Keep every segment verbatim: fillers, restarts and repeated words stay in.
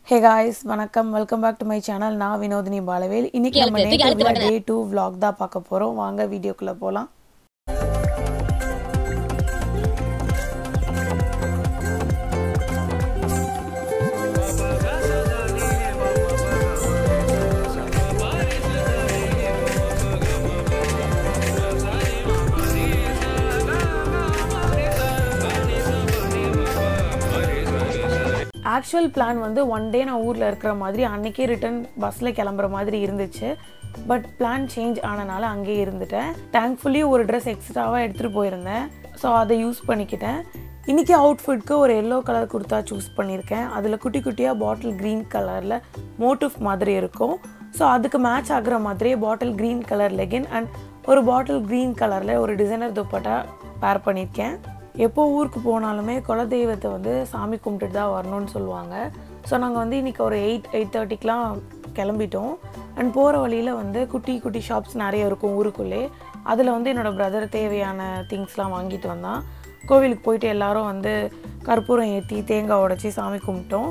Hey guys, vanakkam, welcome back to my channel. Na Vinodhini Balavel. இன்னைக்கு நம்ம நேத்து day two vlog தான் பார்க்க போறோம். வாங்க வீடியோக்குள்ள போலாம். Actual plan வந்து one day நான் ஊர்ல இருக்கிற மாதிரி அன்னைக்கே ரிட்டர்ன் பஸ்ல கிளம்புற மாதிரி இருந்துச்சு. பட் பிளான் சேஞ்ச் ஆனனால அங்கேயே இருந்துட்டேன். தேங்க்ஃபுல்லி ஒரு ட்ரெஸ் எக்ஸ்ட்ராவாக எடுத்துகிட்டு போயிருந்தேன். ஸோ அதை யூஸ் பண்ணிக்கிட்டேன். இன்றைக்கி அவுட்ஃபிட்க்கு ஒரு எல்லோ கலர் குர்த்தா சூஸ் பண்ணியிருக்கேன். அதில் குட்டி குட்டியாக பாட்டில் க்ரீன் கலரில் மோட்டிவ் மாதிரி இருக்கும். ஸோ அதுக்கு மேட்ச் ஆகிற மாதிரியே bottle green colour legging and ஒரு பாட்டில் க்ரீன் கலரில் ஒரு டிசைனர் துப்பட்டா பேர் பண்ணியிருக்கேன். எப்போ ஊருக்கு போனாலுமே குலதெய்வத்தை வந்து சாமி கும்பிட்டுட்டு தான் வரணும்னு சொல்லுவாங்க. ஸோ நாங்கள் வந்து இன்றைக்கி ஒரு எயிட் எயிட் தேர்ட்டிக்கெலாம் கிளம்பிட்டோம். அண்ட் போகிற வழியில் வந்து குட்டி குட்டி ஷாப்ஸ் நிறைய இருக்கும் ஊருக்குள்ளே. அதில் வந்து என்னோடய பிரதர் தேவையான திங்ஸ்லாம் வாங்கிட்டு வந்தான். கோவிலுக்கு போயிட்டு எல்லோரும் வந்து கற்பூரம் ஏற்றி தேங்காய் உடைச்சி சாமி கும்பிட்டோம்.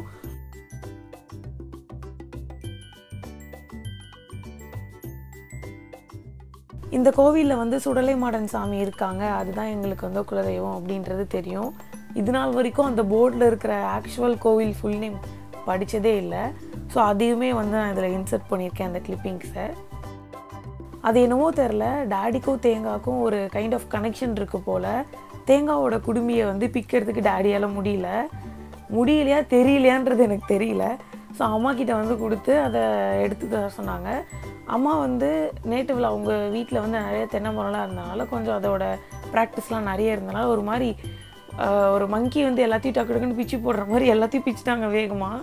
இந்த கோவிலில் வந்து சுடலை மாடன் சாமி இருக்காங்க. அதுதான் எங்களுக்கு வந்து குலதெய்வம் அப்படின்றது தெரியும். இது நாள் வரைக்கும் அந்த போர்டில் இருக்கிற ஆக்சுவல் கோவில் ஃபுல் நேம் படித்ததே இல்லை. ஸோ அதையுமே வந்து நான் இதில் இன்சர்ட் பண்ணியிருக்கேன் அந்த கிளிப்பிங்ஸை. அது என்னவோ தெரில, டேடிக்கும் தேங்காய்க்கும் ஒரு கைண்ட் ஆஃப் கனெக்ஷன் இருக்குது போல். தேங்காவோட குடும்பியை வந்து பிக்கிறதுக்கு டேடியால் முடியல முடியலையா தெரியலையான்றது எனக்கு தெரியல. ஸோ அம்மா கிட்ட வந்து கொடுத்து அதை எடுத்து தர சொன்னாங்க. அம்மா வந்து நேட்டிவில் அவங்க வீட்டில் வந்து நிறைய தென்னை மரம்லாம் இருந்தனால கொஞ்சம் அதோட ப்ராக்டிஸ்லாம் நிறைய இருந்தனால ஒரு மாதிரி ஒரு மங்கி வந்து எல்லாத்தையும் டக்கு டக்குன்னு பிச்சு போடுற மாதிரி எல்லாத்தையும் பிச்சுட்டாங்க வேகமாக.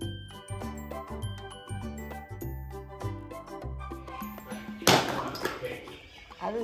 அது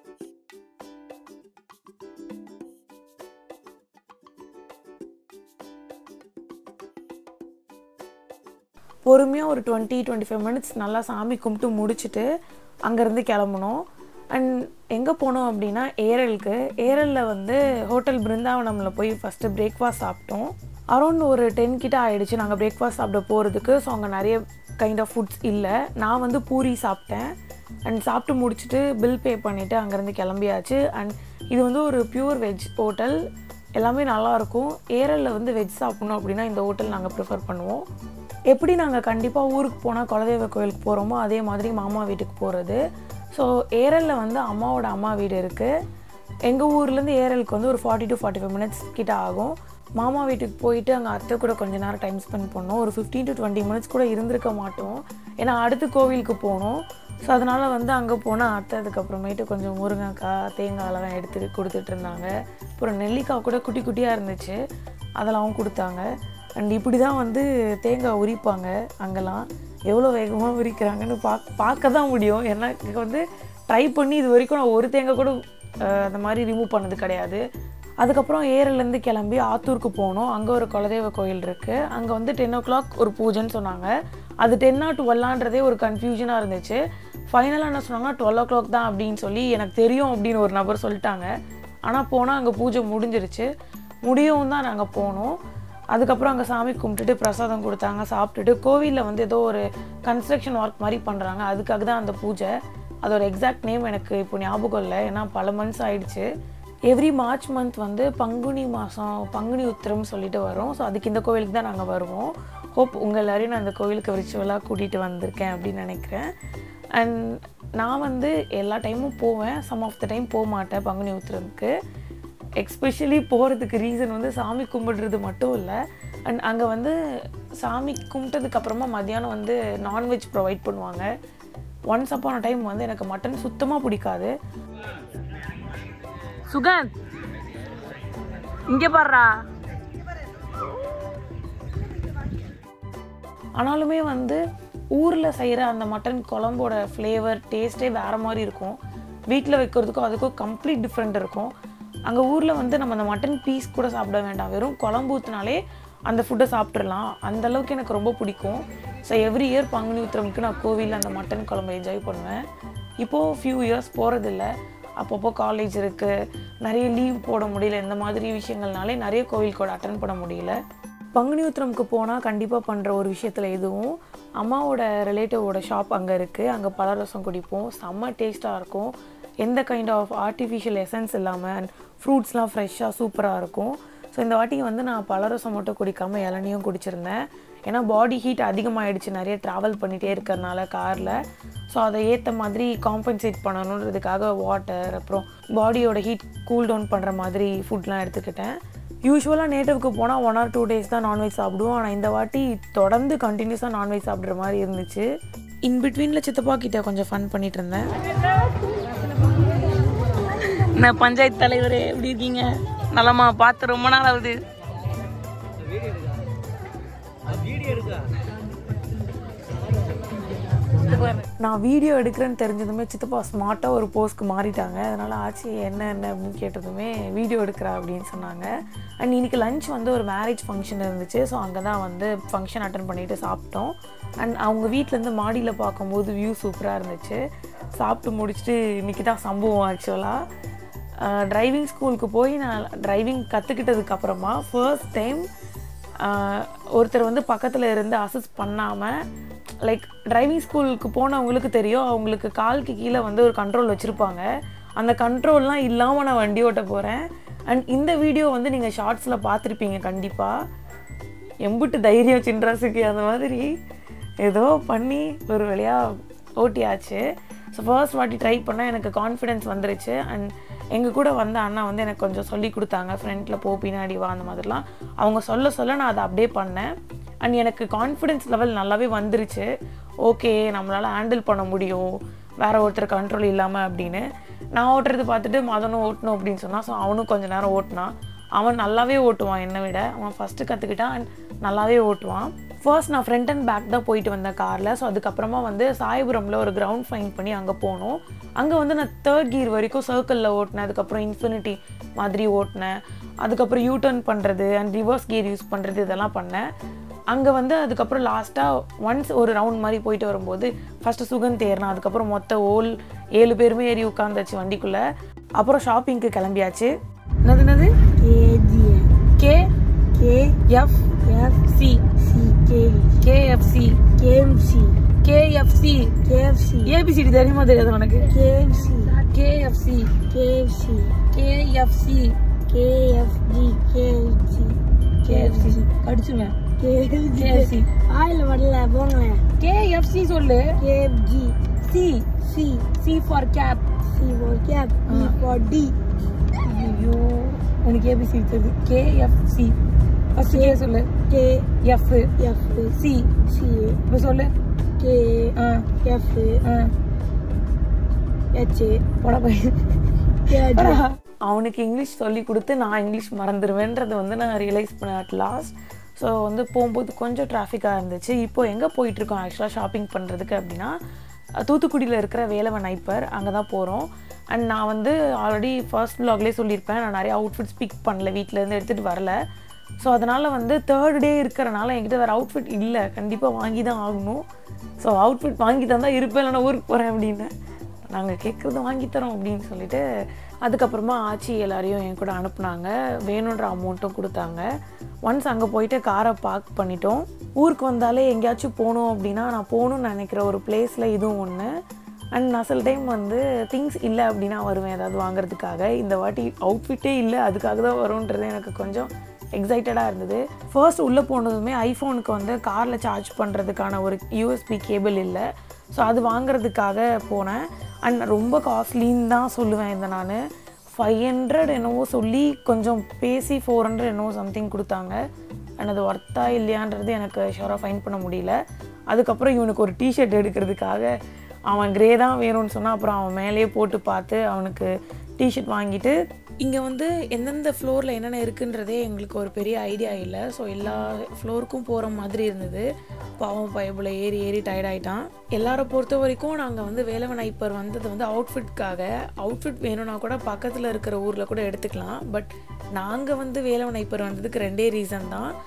பொறுமையாக ஒரு டுவெண்ட்டி டுவெண்ட்டி ஃபைவ் மினிட்ஸ் நல்லா சாமி கும்பிட்டு முடிச்சுட்டு அங்கேருந்து கிளம்புனோம். அண்ட் எங்கே போனோம் அப்படின்னா ஏரலுக்கு. ஏரலில் வந்து ஹோட்டல் பிருந்தாவனமில் போய் ஃபஸ்ட்டு பிரேக்ஃபாஸ்ட் சாப்பிட்டோம். அரௌண்ட் ஒரு டென் கிட்ட ஆகிடுச்சு நாங்கள் பிரேக்ஃபாஸ்ட் சாப்பிட போகிறதுக்கு. ஸோ அங்கே நிறைய கைண்ட் ஆஃப் ஃபுட்ஸ் இல்லை. நான் வந்து பூரி சாப்பிட்டேன். அண்ட் சாப்பிட்டு முடிச்சுட்டு பில் பே பண்ணிவிட்டு அங்கேருந்து கிளம்பியாச்சு. அண்ட் இது வந்து ஒரு பியூர் வெஜ் ஹோட்டல். எல்லாமே நல்லாயிருக்கும். ஏரலில் வந்து வெஜ் சாப்பிட்ணும் அப்படின்னா இந்த ஹோட்டல் நாங்கள் ப்ரிஃபர் பண்ணுவோம். எப்படி நாங்கள் கண்டிப்பாக ஊருக்கு போனால் குலதெய்வ கோயிலுக்கு போகிறோமோ அதே மாதிரி மாமா வீட்டுக்கு போகிறது. ஸோ ஏரலில் வந்து அம்மாவோட அம்மா வீடு இருக்குது. எங்கள் ஊர்லேருந்து ஏரலுக்கு வந்து ஒரு forty to forty five minutes கிட்ட ஆகும். மாமா வீட்டுக்கு போயிட்டு அங்கே அத்தை கூட கொஞ்சம் நேரம் டைம் ஸ்பெண்ட் பண்ணோம். ஒரு ஃபிஃப்டீன் டு டுவெண்ட்டி மினிட்ஸ் கூட இருந்திருக்க மாட்டோம். ஏன்னா அடுத்து கோவிலுக்கு போகணும். ஸோ அதனால் வந்து அங்கே போனால் அத்தை அதுக்கப்புறமேட்டு கொஞ்சம் முருங்கைக்காய் தேங்காயெல்லாம் எடுத்து கொடுத்துட்டு இருந்தாங்க. அப்புறம் நெல்லிக்காய் கூட குட்டி குட்டியாக இருந்துச்சு, அதெல்லாம் கொடுத்தாங்க. அண்ட் இப்படி தான் வந்து தேங்காய் உரிப்பாங்க. அங்கெல்லாம் எவ்வளோ வேகமாக உரிக்கிறாங்கன்னு பார்க்க பார்க்க தான் முடியும். எனக்கு வந்து ட்ரை பண்ணி இது வரைக்கும் நான் ஒரு தேங்காய் கூட அந்த மாதிரி ரிமூவ் பண்ணது கிடையாது. அதுக்கப்புறம் ஏரலேருந்து கிளம்பி ஆத்தூருக்கு போனோம். அங்கே ஒரு குலதெய்வ கோயில் இருக்குது. அங்கே வந்து டென் ஓ கிளாக் ஒரு பூஜைன்னு சொன்னாங்க. அது டென்னா டுவெல்லான்றதே ஒரு கன்ஃபியூஷனாக இருந்துச்சு. ஃபைனலாக என்ன சொன்னாங்கன்னா டுவெல் ஓ கிளாக் தான் அப்படின்னு சொல்லி எனக்கு தெரியும் அப்படின்னு ஒரு நபர் சொல்லிட்டாங்க. ஆனால் போனால் அங்கே பூஜை முடிஞ்சிருச்சு. முடியவும் தான் நாங்கள் போனோம். அதுக்கப்புறம் அங்கே சாமி கும்பிட்டுட்டு பிரசாதம் கொடுத்தாங்க. சாப்பிட்டுட்டு கோவிலில் வந்து ஏதோ ஒரு கன்ஸ்ட்ரக்ஷன் ஒர்க் மாதிரி பண்ணுறாங்க. அதுக்காக தான் அந்த பூஜை. அதோட எக்ஸாக்ட் நேம் எனக்கு இப்போ ஞாபகம் இல்லை, ஏன்னா பல மந்த்ஸ் ஆகிடுச்சு. எவ்ரி மார்ச் மந்த் வந்து பங்குனி மாதம் பங்குனி உத்திரம்னு சொல்லிட்டு வரும். ஸோ அதுக்கு இந்த கோவிலுக்கு தான் நாங்கள் வருவோம். ஹோப் உங்கள் எல்லோரையும் நான் அந்த கோவிலுக்கு விர்ச்சுவலாக கூட்டிகிட்டு வந்திருக்கேன் அப்படின்னு நினைக்கிறேன். அண்ட் நான் வந்து எல்லா டைமும் போவேன், சம் ஆஃப் த டைம் போக மாட்டேன் பங்குனி உத்திரம்க்கு. எக்ஸ்பெஷலி போகிறதுக்கு ரீசன் வந்து சாமி கும்பிடுறது மட்டும் இல்லை. அண்ட் அங்கே வந்து சாமி கும்பிட்டதுக்கப்புறமா மத்தியானம் வந்து நான்வெஜ் ப்ரொவைட் பண்ணுவாங்க. ஒன்ஸ் அப்பான டைம் வந்து எனக்கு மட்டன் சுத்தமாக பிடிக்காது. சுகந்த் இங்கே பாடுறா. ஆனாலுமே வந்து ஊரில் செய்கிற அந்த மட்டன் குழம்போட ஃப்ளேவர் டேஸ்ட்டே வேறு மாதிரி இருக்கும். வீட்டில் வைக்கிறதுக்கும் அதுக்கும் கம்ப்ளீட் டிஃப்ரெண்ட் இருக்கும். அங்கே ஊரில் வந்து நம்ம அந்த மட்டன் பீஸ் கூட சாப்பிட வேண்டாம், வெறும் குழம்பு ஊற்றினாலே அந்த ஃபுட்டை சாப்பிட்றலாம். அந்தளவுக்கு எனக்கு ரொம்ப பிடிக்கும். ஸோ எவ்ரி இயர் பங்குனி உத்திரமுக்கு நான் கோவிலில் அந்த மட்டன் குழம்பு என்ஜாய் பண்ணுவேன். இப்போது ஃபியூ இயர்ஸ் போகிறதில்ல. அப்பப்போ காலேஜ் இருக்குது, நிறைய லீவ் போட முடியல, இந்த மாதிரி விஷயங்கள்னாலே நிறைய கோவில் கூட அட்டன் பண்ண முடியல. பங்குனி உத்திரமுக்கு போனால் கண்டிப்பாக பண்ணுற ஒரு விஷயத்தில் இதுவும் அம்மாவோட ரிலேட்டிவோட ஷாப் அங்கே இருக்குது. அங்கே பழரசம் குடிப்போம். செம்ம டேஸ்ட்டாக இருக்கும். எந்த கைண்ட் ஆஃப் ஆர்டிஃபிஷியல் எசன்ஸ் இல்லாமல் அண்ட் ஃப்ரூட்ஸ்லாம் ஃப்ரெஷ்ஷாக சூப்பராக இருக்கும். ஸோ இந்த வாட்டி வந்து நான் பழரசம் மட்டும் குடிக்காமல் இளநியும் குடிச்சிருந்தேன். ஏன்னா பாடி ஹீட் அதிகமாகிடுச்சு நிறைய ட்ராவல் பண்ணிகிட்டே இருக்கிறதுனால காரில். ஸோ அதை ஏற்ற மாதிரி காம்பன்சேட் பண்ணணுன்றதுக்காக வாட்டர் அப்புறம் பாடியோட ஹீட் கூல் டவுன் பண்ணுற மாதிரி ஃபுட்லாம் எடுத்துக்கிட்டேன். யூஸ்வலாக நேட்டிவ்க்கு போனால் ஒன் ஆர் டூ டேஸ் தான் நான்வெஜ் சாப்பிடுவோம். ஆனால் இந்த வாட்டி தொடர்ந்து கண்டினியூஸாக நான்வெஜ் சாப்பிட்ற மாதிரி இருந்துச்சு. இன்பிட்வீனில் சித்தப்பா கிட்ட கொஞ்சம் ஃபன் பண்ணிட்டு இருந்தேன். நான் பஞ்சாயத்து தலைவர் எப்படி இருக்கீங்க? நலமா? பார்த்து ரொம்ப நாள் ஆகுது. நான் வீடியோ எடுக்கிறேன்னு தெரிஞ்சதுமே சித்தப்பா ஸ்மார்ட்டாக ஒரு போஸ்க்கு மாறிட்டாங்க. அதனால் ஆச்சு என்ன என்ன அப்படின்னு கேட்டதுமே வீடியோ எடுக்கிறா அப்படின்னு சொன்னாங்க. அண்ட் இன்றைக்கி லஞ்ச் வந்து ஒரு மேரேஜ் ஃபங்க்ஷன் இருந்துச்சு. ஸோ அங்கே தான் வந்து ஃபங்க்ஷன் அட்டன் பண்ணிவிட்டு சாப்பிட்டோம். அண்ட் அவங்க வீட்டிலேருந்து மாடியில் பார்க்கும்போது வியூ சூப்பராக இருந்துச்சு. சாப்பிட்டு முடிச்சுட்டு இன்றைக்கி தான் சம்பவம். ஆக்சுவலாக டிரைவிங் ஸ்கூலுக்கு போய் நான் டிரைவிங் கற்றுக்கிட்டதுக்கப்புறமா ஃபர்ஸ்ட் டைம் ஒருத்தர் வந்து பக்கத்தில் இருந்து அசிஸ்ட் பண்ணாமல், லைக் டிரைவிங் ஸ்கூலுக்கு போனவங்களுக்கு தெரியும், அவங்களுக்கு காலுக்கு கீழே வந்து ஒரு கண்ட்ரோல் வச்சுருப்பாங்க. அந்த கண்ட்ரோல்லாம் இல்லாமல் நான் வண்டி ஓட்ட போகிறேன். அண்ட் இந்த வீடியோ வந்து நீங்கள் ஷார்ட்ஸில் பார்த்துருப்பீங்க கண்டிப்பாக. எம்புட்டு தைரியம் சின்ராசுக்கு அந்த மாதிரி ஏதோ பண்ணி ஒரு வழியாக ஓட்டியாச்சு. ஸோ ஃபர்ஸ்ட் வாட்டி ட்ரை பண்ணால் எனக்கு கான்ஃபிடென்ஸ் வந்துருச்சு. அண்ட் எங்கள் கூட வந்த அண்ணா வந்து எனக்கு கொஞ்சம் சொல்லி கொடுத்தாங்க, ஃப்ரண்ட்டில் போ பின்னாடி வா அந்த மாதிரிலாம் அவங்க சொல்ல சொல்ல நான் அதை அப்படியே பண்ணேன். அண்ட் எனக்கு கான்ஃபிடென்ஸ் லெவல் நல்லாவே வந்துருச்சு. ஓகே, நம்மளால் ஹேண்டில் பண்ண முடியும் வேறு ஒருத்தர் கண்ட்ரோல் இல்லாமல் அப்படின்னு. நான் ஓட்டுறது பார்த்துட்டு மதனும் ஓட்டணும் அப்படின்னு சொன்னான். ஸோ அவனும் கொஞ்சம் நேரம் ஓட்டினான். அவன் நல்லாவே ஓட்டுவான் என்னை விட. அவன் ஃபஸ்ட்டு கற்றுக்கிட்டான் அண்ட் நல்லாவே ஓட்டுவான். ஃபர்ஸ்ட் நான் ஃப்ரண்ட் அண்ட் பேக் தான் போயிட்டு வந்தேன் காரில். ஸோ அதுக்கப்புறமா வந்து சாயபுரமில் ஒரு கிரவுண்ட் ஃபைன் பண்ணி அங்கே போனோம். அங்கே வந்து நான் தேர்ட் கியர் வரைக்கும் சர்க்கிளில் ஓட்டினேன். அதுக்கப்புறம் இன்ஃபினிட்டி மாதிரி ஓட்டினேன். அதுக்கப்புறம் யூ டர்ன் பண்ணுறது அண்ட் ரிவர்ஸ் கியர் யூஸ் பண்ணுறது இதெல்லாம் பண்ணேன். அங்கே வந்து அதுக்கப்புறம் லாஸ்ட்டாக ஒன்ஸ் ஒரு ரவுண்ட் மாதிரி போயிட்டு வரும்போது ஃபஸ்ட்டு சுகந்த் ஏறினா. அதுக்கப்புறம் மொத்த ஓல் ஏழு பேருமே ஏறி உட்காந்துச்சு வண்டிக்குள்ளே. அப்புறம் ஷாப்பிங்க்கு கிளம்பியாச்சு. என்னது என்னது K K F F C C K K F C KMC KFC KFC ABCD தெரியுமா தெரியாது உனக்கு? KFC KFC KFC KFC KFG KFC KFC படிச்சுங்க. கேஎஃப்சி ஆயில வரல போங்க. கேஎஃப்சி சொல்லு. KFG C C C for cap C for cap D for D. ஐயோ உனக்கு ஏபிசி தெரியுது. கேஎஃப்சி ஃபர்ஸ்ட் கே சொல்லு. K F F C C இப்போ சொல்லு. கே எஃப் ஹெச் போட போய் அவனுக்கு இங்கிலீஷ் சொல்லி கொடுத்து நான் இங்கிலீஷ் மறந்துடுவேன்றதை வந்து நான் ரியலைஸ் பண்ணேன் அட் லாஸ்ட். ஸோ வந்து போகும்போது கொஞ்சம் டிராஃபிக்காக இருந்துச்சு. இப்போது எங்கே போயிட்டுருக்கோம் ஆக்சுவலாக ஷாப்பிங் பண்ணுறதுக்கு அப்படின்னா தூத்துக்குடியில் இருக்கிற வேலவன் ஐப்பர் அங்கே தான் போகிறோம். அண்ட் நான் வந்து ஆல்ரெடி ஃபர்ஸ்ட் வ்ளாக்லேயே சொல்லியிருப்பேன், நான் நிறைய அவுட்ஃபிட்ஸ் பிக் பண்ணல, வீட்டிலேருந்து எடுத்துகிட்டு வரல. ஸோ அதனால் வந்து தேர்ட் டே இருக்கிறனால என்கிட்ட வேறு அவுட்ஃபிட் இல்லை, கண்டிப்பாக வாங்கி தான் ஆகணும். ஸோ அவுட்ஃபிட் வாங்கி தந்தால் இருப்பேன், இல்லைனா ஊருக்கு போகிறேன் அப்படின்னு. நாங்கள் கேட்குறது வாங்கித்தரோம் அப்படின்னு சொல்லிட்டு அதுக்கப்புறமா ஆச்சி எல்லாரையும் என் கூட அனுப்புனாங்க. வேணுன்ற அமௌண்ட்டும் கொடுத்தாங்க. ஒன்ஸ் அங்கே போயிட்டு காரை பார்க் பண்ணிட்டோம். ஊருக்கு வந்தாலே எங்கேயாச்சும் போகணும் அப்படின்னா நான் போகணுன்னு நினைக்கிற ஒரு பிளேஸில் இதுவும் ஒன்று. அண்ட் நான் சில டைம் வந்து திங்ஸ் இல்லை அப்படின்னா வருவேன் ஏதாவது வாங்குறதுக்காக. இந்த வாட்டி அவுட்ஃபிட்டே இல்லை, அதுக்காக தான் வரும்ன்றது எனக்கு கொஞ்சம் எக்ஸைட்டடாக இருந்தது. ஃபர்ஸ்ட் உள்ளே போனதுமே ஐஃபோனுக்கு வந்து காரில் சார்ஜ் பண்ணுறதுக்கான ஒரு யூஎஸ்பி கேபிள் இல்லை. ஸோ அது வாங்குறதுக்காக போனேன். அண்ட் ரொம்ப காஸ்ட்லின்னு தான் சொல்லுவேன். இந்த நான் ஃபைவ் ஹண்ட்ரட் என்னவோ சொல்லி கொஞ்சம் பேசி ஃபோர் ஹண்ட்ரட் என்னவோ சம்திங் கொடுத்தாங்க. அண்ட் அது ஒர்த்தா இல்லையான்றது எனக்கு ஷோராக ஃபைன் பண்ண முடியல. அதுக்கப்புறம் இவனுக்கு ஒரு டிஷர்ட் எடுக்கிறதுக்காக அவன் க்ரே தான் வேணும்னு சொன்னால் அப்புறம் அவன் மேலேயே போட்டு பார்த்து அவனுக்கு டிஷர்ட் வாங்கிட்டு இங்கே வந்து எந்தெந்த ஃப்ளோரில் என்னென்ன இருக்குன்றதே எங்களுக்கு ஒரு பெரிய ஐடியா இல்லை. ஸோ எல்லா ஃப்ளோருக்கும் போகிற மாதிரி இருந்தது. பாவம் பைபிள் ஏறி ஏறி டயர்டாயிட்டான். எல்லாரை பொறுத்த வரைக்கும் நாங்கள் வந்து வேலவன் ஐப்பர் வந்தது வந்து அவுட்ஃபிட்காக. அவுட்ஃபிட் வேணும்னா கூட பக்கத்தில் இருக்கிற ஊரில் கூட எடுத்துக்கலாம். பட் நாங்கள் வந்து வேலவன் ஐப்பர் வந்ததுக்கு ரெண்டே ரீசன் தான்.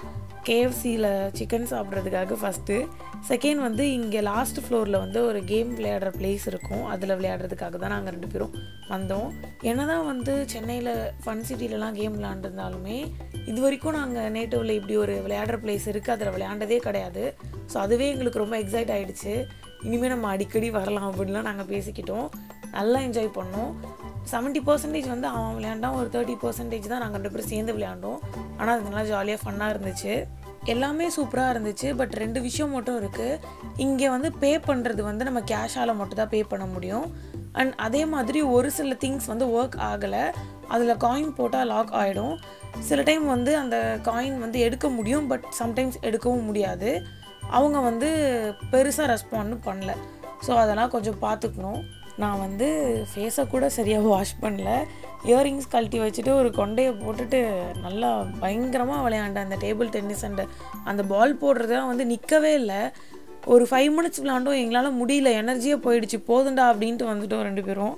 K F Cல சிக்கன் சாப்பிட்றதுக்காக ஃபஸ்ட்டு. செகண்ட் வந்து இங்கே லாஸ்ட் ஃப்ளோரில் வந்து ஒரு கேம் விளையாடுற பிளேஸ் இருக்கும், அதில் விளையாடுறதுக்காக தான் நாங்கள் ரெண்டு பேரும் வந்தோம். என்ன தான் வந்து சென்னையில் ஃபன் சிட்டிலலாம் கேம் விளையாண்டுருந்தாலுமே இது வரைக்கும் நாங்கள் நேட்டிவில் இப்படி ஒரு விளையாடுற பிளேஸ் இருக்குது, அதில் விளையாண்டதே கிடையாது. ஸோ அதுவே எங்களுக்கு ரொம்ப எக்ஸைட் ஆகிடுச்சு. இனிமேல் நம்ம அடிக்கடி வரலாம் அப்படின்லாம் நாங்கள் பேசிக்கிட்டோம். நல்லா என்ஜாய் பண்ணோம். செவன்ட்டி பர்சன்டேஜ் வந்து அவன் விளையாண்டான், ஒரு தேர்ட்டி பர்சன்டேஜ் தான் நாங்கள் ரெண்டு பேரும் சேர்ந்து விளையாண்டோம். ஆனால் அது நல்லா ஜாலியாக ஃபன்னாக இருந்துச்சு. எல்லாமே சூப்பராக இருந்துச்சு. பட் ரெண்டு விஷயம் மட்டும் இருக்குது. இங்கே வந்து பே பண்ணுறது வந்து நம்ம கேஷால் மட்டும் தான் பே பண்ண முடியும். அண்ட் அதே மாதிரி ஒரு சில திங்ஸ் வந்து ஒர்க் ஆகலை, அதில் காயின் போட்டால் லாக் ஆகிடும். சில டைம் வந்து அந்த காயின் வந்து எடுக்க முடியும், பட் சம்டைம்ஸ் எடுக்கவும் முடியாது. அவங்க வந்து பெருசாக ரெஸ்பாண்டும் பண்ணல. ஸோ அதெல்லாம் கொஞ்சம் பார்த்துக்கணும். நான் வந்து ஃபேஸை கூட சரியாக வாஷ் பண்ணல. இயரிங்ஸ் கழட்டி வச்சுட்டு ஒரு கொண்டையை போட்டுட்டு நல்லா பயங்கரமாக விளையாண்டேன். அந்த டேபிள் டென்னிஸ் அண்ட் அந்த பால் போடுறதுலாம் வந்து நிற்கவே இல்லை. ஒரு ஃபைவ் மினிட்ஸ் விளாண்டோம், எங்களால் முடியல, எனர்ஜியே போயிடுச்சு, போதுண்டா அப்படின்ட்டு வந்துட்டோம் ரெண்டு பேரும்.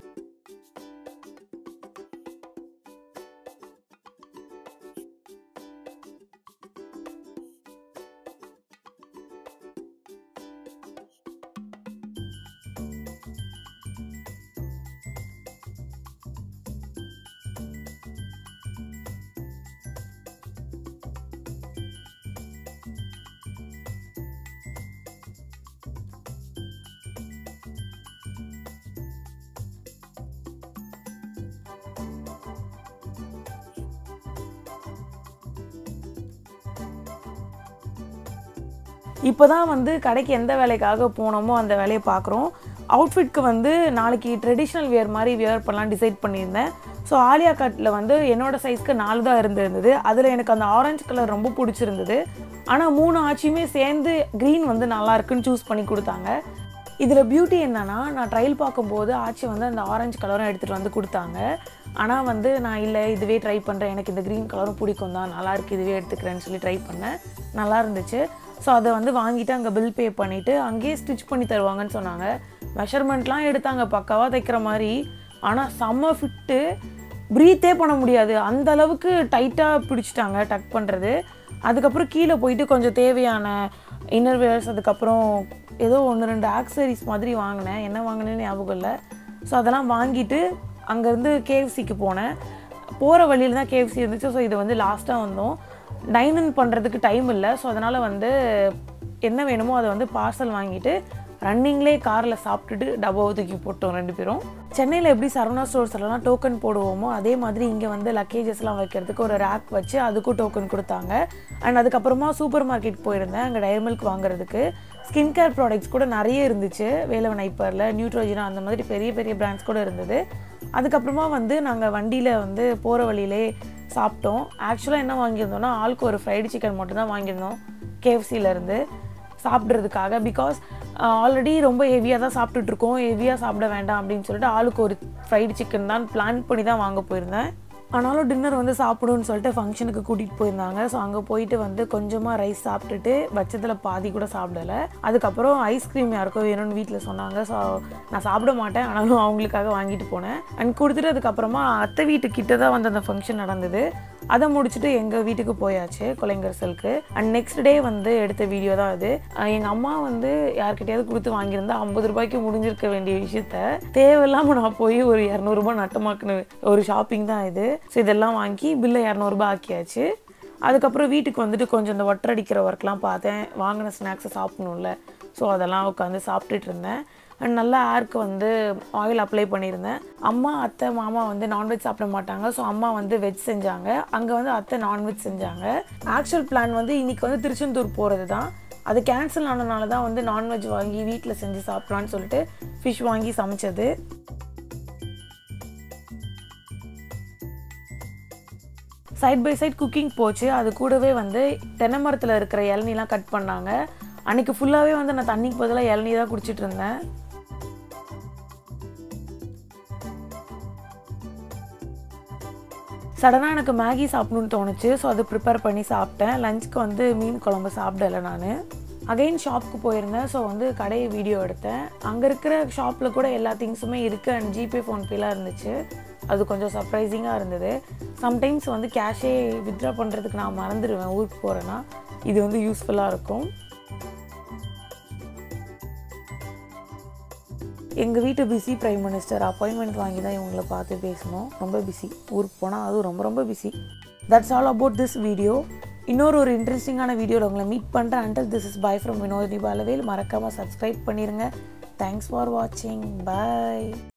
இப்போ தான் வந்து கடைக்கு எந்த வேலைக்காக போனோமோ அந்த வேலையை பார்க்குறோம். அவுட்ஃபிட்க்கு வந்து நாளைக்கு ட்ரெடிஷ்னல் வியர் மாதிரி வியர் பண்ணலாம் டிசைட் பண்ணியிருந்தேன். ஸோ ஆலியா கட்டில் வந்து என்னோடய சைஸ்க்கு நாலு தான் இருந்திருந்தது. அதில் எனக்கு அந்த ஆரஞ்சு கலர் ரொம்ப பிடிச்சிருந்தது. ஆனால் மூணு ஆட்சியுமே சேர்ந்து க்ரீன் வந்து நல்லா இருக்குன்னு சூஸ் பண்ணி கொடுத்தாங்க. இதில் பியூட்டி என்னென்னா, நான் ட்ரையல் பார்க்கும்போது ஆச்சி வந்து அந்த ஆரஞ்சு கலரும் எடுத்துகிட்டு வந்து கொடுத்தாங்க. ஆனால் வந்து நான் இல்லை இதுவே ட்ரை பண்ணுறேன், எனக்கு இந்த க்ரீன் கலரும் பிடிக்கும் தான், நல்லாயிருக்கு, இதுவே எடுத்துக்கிறேன்னு சொல்லி ட்ரை பண்ணேன். நல்லா இருந்துச்சு. ஸோ அதை வந்து வாங்கிட்டு அங்கே பில் பே பண்ணிவிட்டு அங்கேயே ஸ்டிச் பண்ணி தருவாங்கன்னு சொன்னாங்க. மெஷர்மெண்ட்லாம் எடுத்தாங்க பக்காவாக தைக்கிற மாதிரி. ஆனால் செம்ம ஃபிட்டு, ப்ரீத்தே பண்ண முடியாது, அந்த அளவுக்கு டைட்டாக பிடிச்சிட்டாங்க டக் பண்ணுறது. அதுக்கப்புறம் கீழே போயிட்டு கொஞ்சம் தேவையான இன்னர்வேர்ஸ், அதுக்கப்புறம் ஏதோ ஒன்று ரெண்டு ஆக்சரிஸ் மாதிரி வாங்கினேன். என்ன வாங்கினேன்னு ஞாபகம் இல்லை. ஸோ அதெல்லாம் வாங்கிட்டு அங்கேருந்து K F Cக்கு போனேன். போகிற வழியில் தான் K F C இருந்துச்சு. ஸோ இது வந்து லாஸ்ட்டாக வந்தோம். டைன் இன் பண்ணுறதுக்கு டைம் இல்லை. ஸோ அதனால் வந்து என்ன வேணுமோ அதை வந்து பார்சல் வாங்கிட்டு ரன்னிங்லேயே காரில் சாப்பிட்டுட்டு டப்பாவை தூக்கி போட்டோம் ரெண்டு பேரும். சென்னையில் எப்படி சரவணா ஸ்டோர்ஸ்லாம் டோக்கன் போடுவோமோ அதே மாதிரி இங்கே வந்து லக்கேஜஸ்லாம் வைக்கிறதுக்கு ஒரு ரேக் வச்சு அதுக்கும் டோக்கன் கொடுத்தாங்க. அண்ட் அதுக்கப்புறமா சூப்பர் மார்க்கெட் போயிருந்தேன் அங்கே டயர் மில்க் வாங்குறதுக்கு. ஸ்கின் கேர் ப்ராடக்ட்ஸ் கூட நிறைய இருந்துச்சு. வேலவன் ஐப்பரில், நியூட்ரோஜினா, அந்த மாதிரி பெரிய பெரிய பிராண்ட்ஸ் கூட இருந்தது. அதுக்கப்புறமா வந்து நாங்கள் வண்டியில் வந்து போகிற வழியிலே சாப்பிட்டோம். ஆக்சுவலாக என்ன வாங்கியிருந்தோம்னா, ஆளுக்கு ஒரு ஃப்ரைடு சிக்கன் மட்டும் தான் வாங்கியிருந்தோம் K F Cலேருந்து சாப்பிட்றதுக்காக. பிகாஸ் ஆல்ரெடி ரொம்ப ஹெவியாக தான் சாப்பிட்டுட்ருக்கோம், ஹெவியாக சாப்பிட வேண்டாம் அப்படின்னு சொல்லிட்டு ஆளுக்கு ஒரு ஃப்ரைடு சிக்கன் தான் பிளான் பண்ணி தான் வாங்க போயிருந்தேன். ஆனாலும் டின்னர் வந்து சாப்பிடுன்னு சொல்லிட்டு ஃபங்க்ஷனுக்கு கூட்டிகிட்டு போயிருந்தாங்க. ஸோ அங்கே போயிட்டு வந்து கொஞ்சமாக ரைஸ் சாப்பிட்டுட்டு வச்சதில் பாதி கூட சாப்பிடலை. அதுக்கப்புறம் ஐஸ்கிரீம் யாருக்கோ வேணும்னு வீட்டில் சொன்னாங்க. ஸோ நான் சாப்பிட மாட்டேன், ஆனாலும் அவங்களுக்காக வாங்கிட்டு போனேன். அண்ட் கொடுத்துட்டு அதுக்கப்புறமா அத்தை வீட்டுக்கிட்ட தான் வந்து அந்த ஃபங்க்ஷன் நடந்தது. அதை முடிச்சுட்டு எங்கள் வீட்டுக்கு போயாச்சு கொலைங்கர்சலுக்கு. அண்ட் நெக்ஸ்ட் டே வந்து எடுத்த வீடியோ தான் அது. எங்கள் அம்மா வந்து யார்கிட்டையாவது கொடுத்து வாங்கியிருந்தா ஐம்பது ரூபாய்க்கு முடிஞ்சிருக்க வேண்டிய விஷயத்த தேவையில்லாமல் நான் போய் ஒரு இரநூறுபா நட்டமாக்குன ஒரு ஷாப்பிங் தான் இது. ஸோ இதெல்லாம் வாங்கி பில்லை இரநூறுபா ஆக்கியாச்சு. அதுக்கப்புறம் வீட்டுக்கு வந்துட்டு கொஞ்சம் இந்த ஒட்டடிக்கிற ஒர்க்லாம் பார்த்தேன். வாங்கின ஸ்நாக்ஸை சாப்பிடணும்ல, ஸோ அதெல்லாம் உட்காந்து சாப்பிட்டுட்டு இருந்தேன். அண்ட் நல்லா ஹேருக்கு வந்து ஆயில் அப்ளை பண்ணியிருந்தேன். அம்மா அத்தை மாமா வந்து நான்வெஜ் சாப்பிட மாட்டாங்க. ஸோ அம்மா வந்து வெஜ் செஞ்சாங்க, அங்கே வந்து அத்தை நான்வெஜ் செஞ்சாங்க. ஆக்சுவல் பிளான் வந்து இன்றைக்கி வந்து திருச்செந்தூர் போகிறது தான். அது கேன்சல் ஆனதுனால தான் வந்து நான்வெஜ் வாங்கி வீட்டில் செஞ்சு சாப்பிட்லான்னு சொல்லிட்டு ஃபிஷ் வாங்கி சமைச்சது. சைட் பை சைட் குக்கிங் போச்சு. அது கூடவே வந்து தென்னை மரத்தில் இருக்கிற இளநீலாம் கட் பண்ணாங்க. அன்றைக்கி ஃபுல்லாகவே வந்து நான் தண்ணிக்கு பதிலாக இளநீ தான் குடிச்சிட்டு இருந்தேன். சடனாக எனக்கு மேகி சாப்பிடணுன்னு தோணுச்சு. ஸோ அது ப்ரிப்பேர் பண்ணி சாப்பிட்டேன். லஞ்சுக்கு வந்து மீன் குழம்பு சாப்பிடலை நான். அகைன் ஷாப்புக்கு போயிருந்தேன். ஸோ வந்து கடையை வீடியோ எடுத்தேன். அங்கே இருக்கிற ஷாப்பில் கூட எல்லா திங்ஸுமே இருக்குது. அண்ட் ஜிபே ஃபோன்பேலாம் இருந்துச்சு. அது கொஞ்சம் சர்ப்ரைசிங்காக இருந்தது. சம்டைம்ஸ் வந்து கேஷே வித்ட்ரா பண்ணுறதுக்கு நான் மறந்துடுவேன் ஊருக்கு போகிறேன்னா, இது வந்து யூஸ்ஃபுல்லாக இருக்கும். எங்கள் வீட்டு பிஸி ப்ரைம் மினிஸ்டர் அப்பாயின்மெண்ட் வாங்கி தான் இவங்களை பார்த்து பேசணும். ரொம்ப பிஸி, ஊருக்கு போனால் அதுவும் ரொம்ப ரொம்ப busy. That's all about this video. இன்னொரு ஒரு இன்ட்ரெஸ்டிங்கான வீடியோவில் உங்களை மீட் பண்ணுறேன். until this is bye from Vinodhini Balavel. மறக்காமல் சப்ஸ்கிரைப் பண்ணிடுங்க. தேங்க்ஸ் ஃபார் வாட்சிங். பாய்.